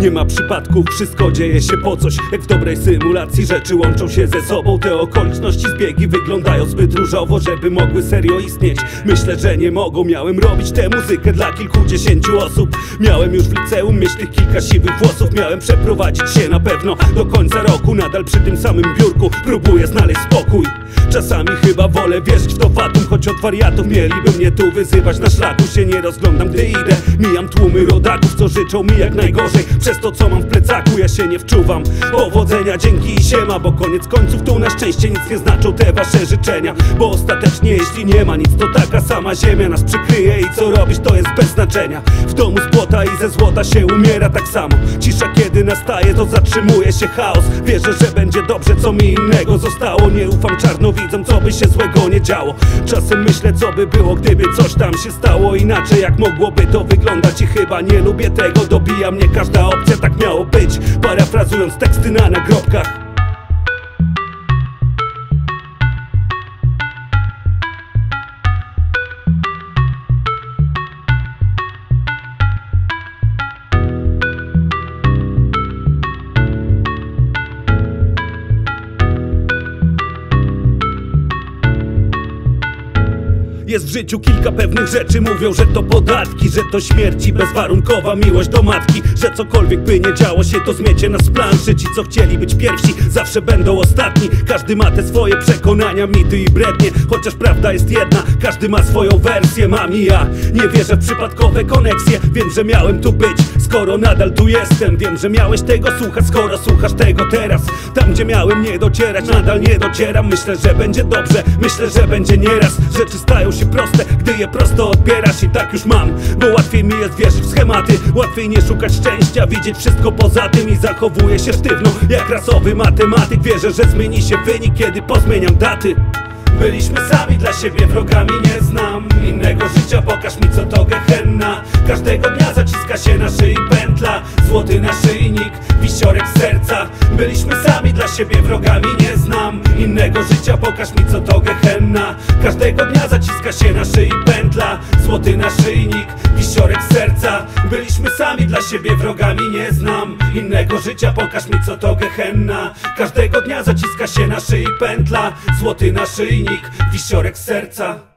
Nie ma przypadków, wszystko dzieje się po coś. Jak w dobrej symulacji rzeczy łączą się ze sobą. Te okoliczności, zbiegi wyglądają zbyt różowo, żeby mogły serio istnieć. Myślę, że nie mogą. Miałem robić tę muzykę dla kilkudziesięciu osób. Miałem już w liceum mieć tych kilka siwych włosów. Miałem przeprowadzić się na pewno do końca roku. Nadal przy tym samym biurku próbuję znaleźć spokój. Czasami chyba wolę wierzyć w to fatum, choć od wariatów mieliby mnie tu wyzywać. Na szlaku się nie rozglądam, gdy idę. Mijam tłumy rodaków, co życzą mi jak najgorzej. Przez to, co mam w plecaku, ja się nie wczuwam. Powodzenia, dzięki i siema, bo koniec końców tu na szczęście nic nie znaczą te wasze życzenia. Bo ostatecznie jeśli nie ma nic, to taka sama ziemia nas przykryje i co robić, to jest bez znaczenia. W domu z płota i ze złota się umiera tak samo. Cisza kiedy nastaje, to zatrzymuje się chaos. Wierzę, że będzie dobrze, co mi innego zostało. Nie ufam czarnowidzom, co by się złego nie działo. Czasem myślę, co by było, gdyby coś tam się stało inaczej. Jak mogłoby to wyglądać i chyba nie lubię tego. Dobija mnie każda opcja, tak miało być. Parafrazując teksty na nagrobkach. Jest w życiu kilka pewnych rzeczy. Mówią, że to podatki, że to śmierć i bezwarunkowa miłość do matki. Że cokolwiek by nie działo się, to zmiecie nas z planszy. Ci, co chcieli być pierwsi, zawsze będą ostatni. Każdy ma te swoje przekonania, mity i brednie. Chociaż prawda jest jedna, każdy ma swoją wersję. Mam i ja nie wierzę w przypadkowe koneksje. Wiem, że miałem tu być, skoro nadal tu jestem. Wiem, że miałeś tego słuchać, skoro słuchasz tego teraz. Tam, gdzie miałem nie docierać, nadal nie docieram. Myślę, że będzie dobrze, myślę, że będzie nieraz. Rzeczy stają się proste, gdy je prosto odbierasz. I tak już mam, bo łatwiej mi jest wierzyć w schematy. Łatwiej nie szukać szczęścia, widzieć wszystko poza tym. I zachowuję się sztywno, jak rasowy matematyk. Wierzę, że zmieni się wynik, kiedy pozmieniam daty. Byliśmy sami dla siebie, wrogami nie znam innego życia, pokaż mi co to gehenna. Każdego dnia zaciska się na szyi pętla, złoty naszyjnik, wisiorek z serca. Byliśmy sami dla siebie, wrogami nie znam innego życia, pokaż mi co to gehenna. Każdego dnia zaciska się na szyi pętla, złoty naszyjnik, wisiorek z serca. Byliśmy sami dla siebie, wrogami nie znam innego życia, pokaż mi co to gehenna. Każdego dnia zaciska się na szyi pętla, złoty naszyjnik, wisiorek z serca.